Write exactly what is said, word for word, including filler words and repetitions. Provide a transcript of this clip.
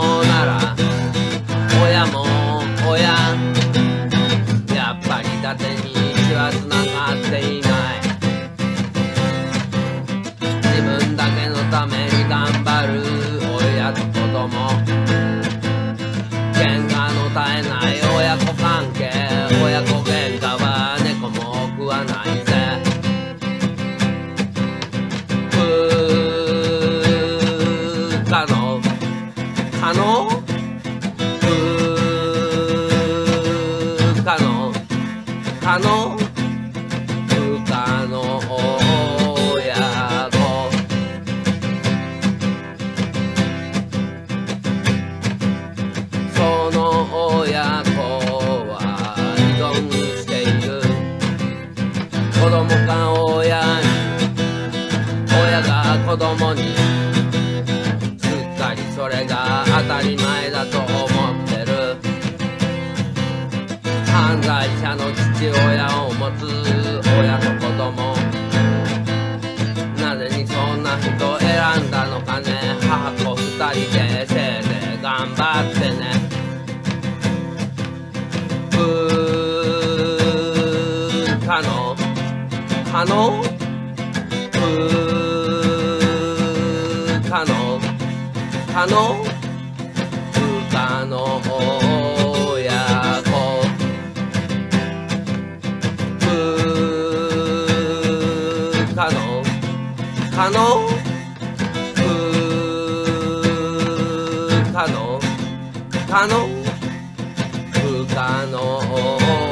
なら親も親、やっぱり伊達に血はつながっていない。自分だけのために頑張る親と子供、喧嘩の絶えない親子関係、親子喧嘩は猫も食わないぜ。不可能可能不可能可能不可能親子、その親子は依存している。子供が親に、親が子供に、すっかりそれが当たり前だと思ってる。犯罪者の父親を持つ親と子供、なぜにそんな人選んだのかね。母子二人でせいぜい頑張ってね。不可能可能不可能可能不可能親子、不可能可能不可能可能不可能